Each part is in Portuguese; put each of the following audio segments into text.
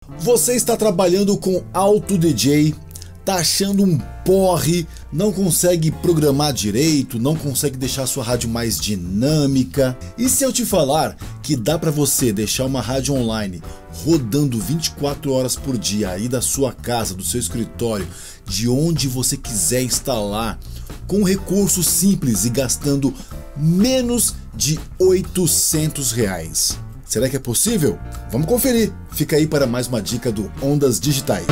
Você está trabalhando com Auto DJ, tá achando um porre, não consegue programar direito, não consegue deixar a sua rádio mais dinâmica. E se eu te falar que dá para você deixar uma rádio online rodando 24 horas por dia aí da sua casa, do seu escritório, de onde você quiser instalar, com recursos simples e gastando menos de R$800. Será que é possível? Vamos conferir. Fica aí para mais uma dica do Ondas Digitais.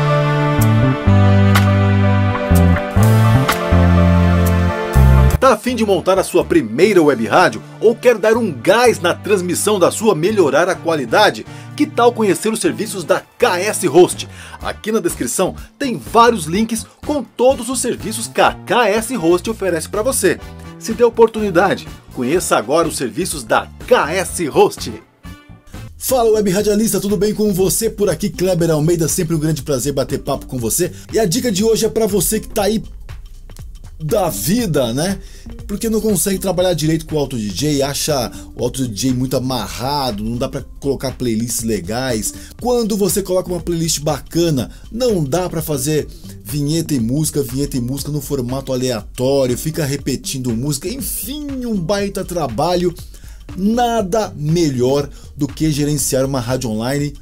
Tá a fim de montar a sua primeira web rádio ou quer dar um gás na transmissão da sua, melhorar a qualidade? Que tal conhecer os serviços da KS Host? Aqui na descrição tem vários links com todos os serviços que a KS Host oferece para você. Se der oportunidade, conheça agora os serviços da KS Host. Fala web radialista, tudo bem com você? Por aqui Kleber Almeida, sempre um grande prazer bater papo com você. E a dica de hoje é para você que tá aí da vida, né? Porque não consegue trabalhar direito com o Auto DJ, acha o Auto DJ muito amarrado, não dá para colocar playlists legais. Quando você coloca uma playlist bacana, não dá para fazer vinheta e música no formato aleatório, fica repetindo música, enfim, um baita trabalho. Nada melhor do que gerenciar uma rádio online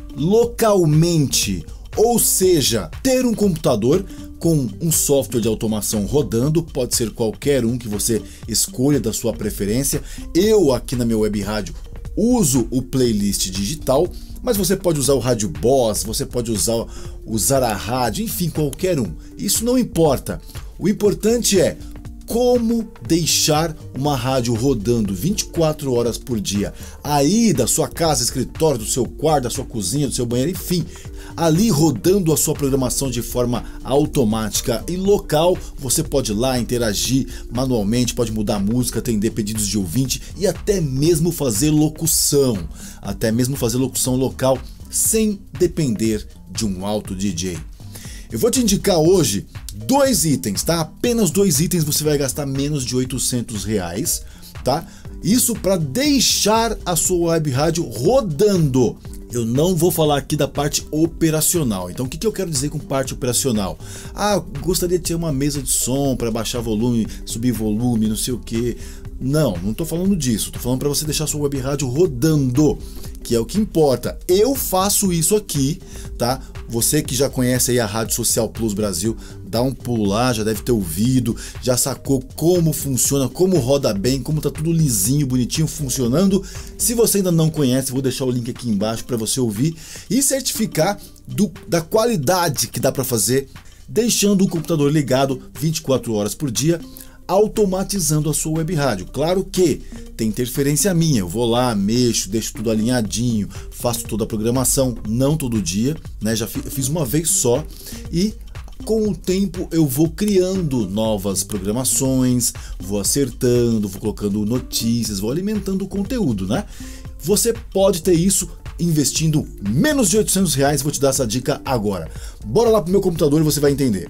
localmente, ou seja, ter um computador com um software de automação rodando, pode ser qualquer um que você escolha da sua preferência. Eu aqui na minha web rádio uso o playlist digital, mas você pode usar o Rádio Boss, você pode usar a rádio, enfim, qualquer um. Isso não importa. O importante é como deixar uma rádio rodando 24 horas por dia, aí da sua casa, escritório, do seu quarto, da sua cozinha, do seu banheiro, enfim, ali rodando a sua programação de forma automática e local. Você pode ir lá interagir manualmente, pode mudar a música, atender pedidos de ouvinte e até mesmo fazer locução local sem depender de um Auto DJ. Eu vou te indicar hoje 2 itens, tá? Apenas 2 itens, você vai gastar menos de R$800, tá? Isso para deixar a sua web rádio rodando. Eu não vou falar aqui da parte operacional. Então o que eu quero dizer com parte operacional? Ah, gostaria de ter uma mesa de som para baixar volume, subir volume, não sei o que. Não tô falando disso. Tô falando para você deixar a sua web rádio rodando, que é o que importa. Eu faço isso aqui, tá? Você que já conhece aí a Rádio Social Plus Brasil, dá um pulo lá, já deve ter ouvido, já sacou como funciona, como roda bem, como tá tudo lisinho, bonitinho, funcionando. Se você ainda não conhece, vou deixar o link aqui embaixo para você ouvir e certificar da qualidade que dá para fazer, deixando o computador ligado 24 horas por dia, automatizando a sua web rádio. Claro que tem interferência minha, eu vou lá, mexo, deixo tudo alinhadinho, faço toda a programação, não todo dia, né? Já fiz uma vez só e com o tempo eu vou criando novas programações, vou acertando, vou colocando notícias, vou alimentando o conteúdo, né? Você pode ter isso investindo menos de R$800, vou te dar essa dica agora. Bora lá pro meu computador e você vai entender.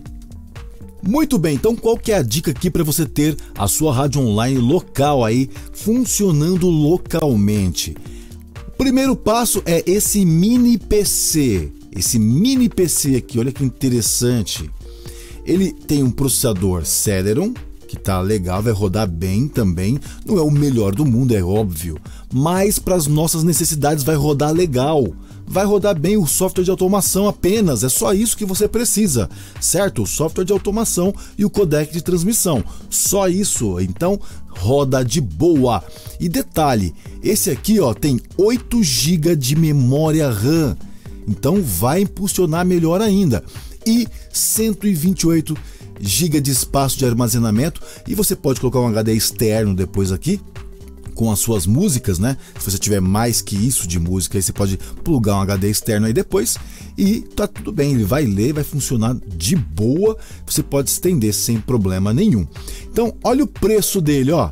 Muito bem, então qual que é a dica aqui para você ter a sua rádio online local aí, funcionando localmente? O primeiro passo é esse mini PC. Esse mini PC aqui, olha que interessante. Ele tem um processador Celeron, que tá legal, vai rodar bem também. Não é o melhor do mundo, é óbvio, mas para as nossas necessidades vai rodar legal. Vai rodar bem o software de automação apenas, é só isso que você precisa, certo? O software de automação e o codec de transmissão, só isso, então roda de boa. E detalhe, esse aqui ó, tem 8 GB de memória RAM, então vai impulsionar melhor ainda. E 128 GB de espaço de armazenamento, e você pode colocar um HD externo depois aqui, com as suas músicas, né? Se você tiver mais que isso de música, aí você pode plugar um HD externo aí depois e tá tudo bem, ele vai ler, vai funcionar de boa, você pode estender sem problema nenhum. Então, olha o preço dele, ó,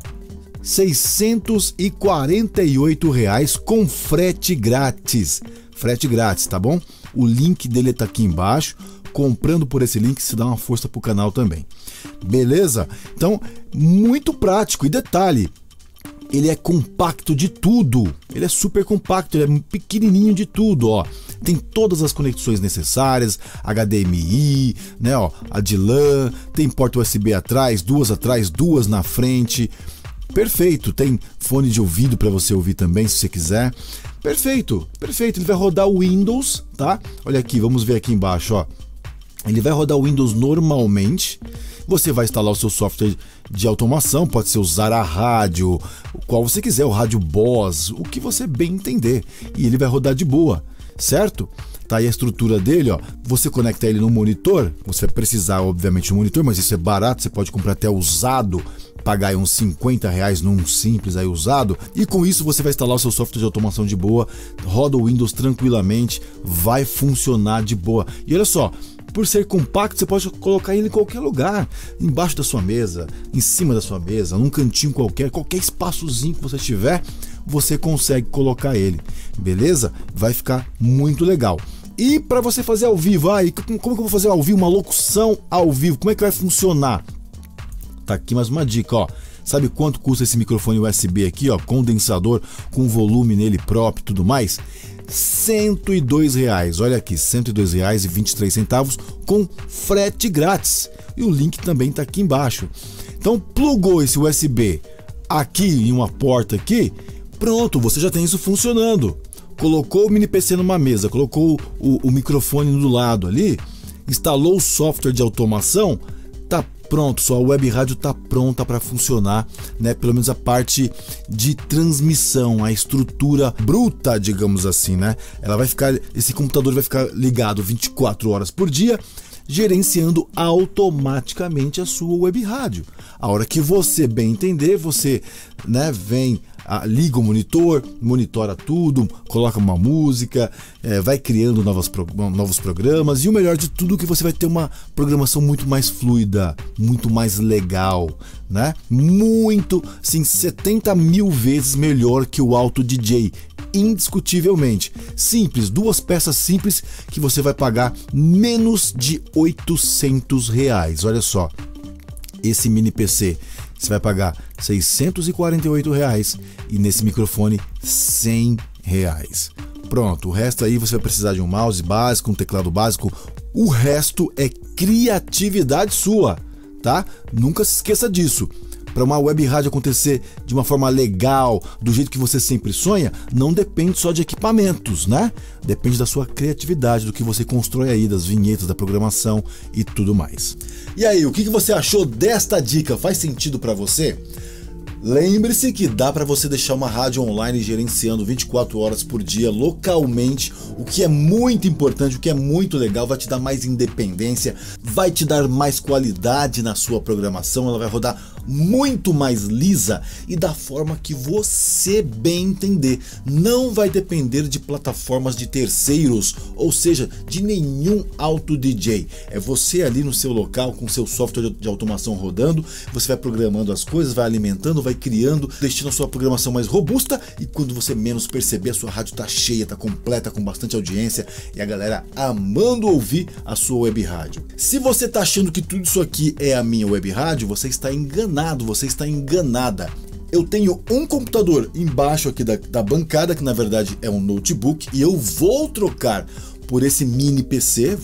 R$648 com frete grátis, tá bom? O link dele tá aqui embaixo. Comprando por esse link, se dá uma força pro canal também. Beleza? Então, muito prático. E detalhe, ele é compacto de tudo. Ele é super compacto, ele é pequenininho de tudo, ó. Tem todas as conexões necessárias, HDMI, né, ó, a de LAN, tem porta USB atrás, duas na frente. Perfeito, tem fone de ouvido para você ouvir também, se você quiser. Perfeito, perfeito. Ele vai rodar o Windows, tá? Olha aqui, vamos ver aqui embaixo, ó. Ele vai rodar o Windows normalmente. Você vai instalar o seu software de automação, pode ser usar a rádio, qual você quiser, o rádio Boss, o que você bem entender. E ele vai rodar de boa, certo? Tá aí a estrutura dele, ó. Você conecta ele no monitor, você vai precisar, obviamente, de um monitor, mas isso é barato, você pode comprar até usado, pagar aí uns 50 reais num simples aí usado, e com isso você vai instalar o seu software de automação de boa, roda o Windows tranquilamente, vai funcionar de boa. E olha só, por ser compacto, você pode colocar ele em qualquer lugar, embaixo da sua mesa, em cima da sua mesa, num cantinho qualquer espaçozinho que você tiver, você consegue colocar ele, beleza? Vai ficar muito legal. E para você fazer ao vivo, como que eu vou fazer ao vivo, uma locução ao vivo, como é que vai funcionar? Tá aqui mais uma dica, ó. Sabe quanto custa esse microfone USB aqui, ó, condensador com volume nele próprio e tudo mais? R$102, olha aqui, R$102,23 com frete grátis. E o link também tá aqui embaixo. Então plugou esse USB aqui em uma porta aqui, pronto, você já tem isso funcionando. Colocou o mini PC numa mesa, colocou o microfone do lado ali, instalou o software de automação, tá pronto, sua web rádio tá pronta para funcionar, né? Pelo menos a parte de transmissão, a estrutura bruta, digamos assim, né? Ela vai ficar, esse computador vai ficar ligado 24 horas por dia, gerenciando automaticamente a sua web rádio. A hora que você bem entender, você, né, vem, liga o monitor, monitora tudo, coloca uma música, vai criando novos programas, e o melhor de tudo é que você vai ter uma programação muito mais fluida, muito mais legal, né? Muito, sim, 70 mil vezes melhor que o Auto DJ, indiscutivelmente. Simples, duas peças simples que você vai pagar menos de R$800. Olha só, esse mini PC você vai pagar R$648 e nesse microfone R$100. Pronto, o resto aí você vai precisar de um mouse básico, um teclado básico, o resto é criatividade sua, tá? Nunca se esqueça disso. Para uma web rádio acontecer de uma forma legal, do jeito que você sempre sonha, não depende só de equipamentos, né? Depende da sua criatividade, do que você constrói aí, das vinhetas, da programação e tudo mais. E aí, o que você achou desta dica? Faz sentido para você? Lembre-se que dá para você deixar uma rádio online gerenciando 24 horas por dia localmente, o que é muito importante, o que é muito legal, vai te dar mais independência, vai te dar mais qualidade na sua programação, ela vai rodar muito mais lisa e da forma que você bem entender. Não vai depender de plataformas de terceiros, ou seja, de nenhum auto DJ. É você ali no seu local com seu software de automação rodando, você vai programando as coisas, vai alimentando, vai criando, deixando a sua programação mais robusta, e quando você menos perceber, a sua rádio tá cheia, tá completa, com bastante audiência e a galera amando ouvir a sua web rádio. Se você tá achando que tudo isso aqui é a minha web rádio, você está enganado, você está enganada. Eu tenho um computador embaixo aqui da bancada, que na verdade é um notebook, e eu vou trocar por esse mini PC,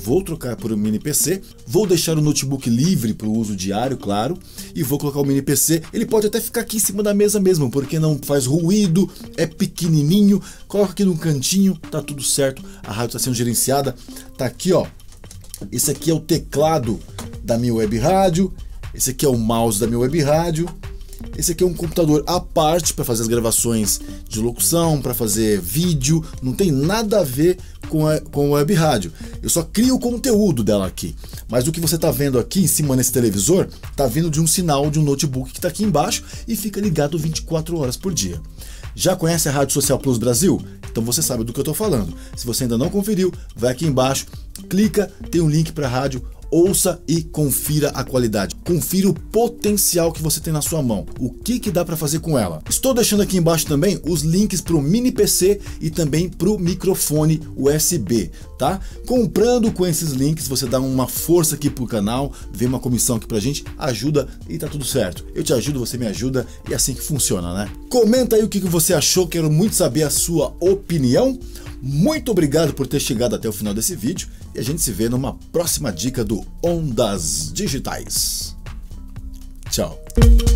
vou deixar o notebook livre para o uso diário, claro, e vou colocar o mini PC. Ele pode até ficar aqui em cima da mesa mesmo, porque não faz ruído, é pequenininho, coloca aqui num cantinho, tá tudo certo, a rádio está sendo gerenciada, tá aqui, ó, esse aqui é o teclado da minha web rádio, esse aqui é o mouse da minha web rádio, esse aqui é um computador à parte para fazer as gravações de locução, para fazer vídeo, não tem nada a ver com a web rádio. Eu só crio o conteúdo dela aqui. Mas o que você está vendo aqui em cima nesse televisor, está vindo de um sinal de um notebook que está aqui embaixo e fica ligado 24 horas por dia. Já conhece a Rádio Social Plus Brasil? Então você sabe do que eu estou falando. Se você ainda não conferiu, vai aqui embaixo, clica, tem um link para a rádio, ouça e confira a qualidade. Confira o potencial que você tem na sua mão. O que dá para fazer com ela. Estou deixando aqui embaixo também os links para o mini PC e também para o microfone USB, tá? Comprando com esses links, você dá uma força aqui pro canal, vem uma comissão aqui pra gente, ajuda e tá tudo certo. Eu te ajudo, você me ajuda e é assim que funciona, né? Comenta aí o que você achou, quero muito saber a sua opinião. Muito obrigado por ter chegado até o final desse vídeo e a gente se vê numa próxima dica do Ondas Digitais. Tchau!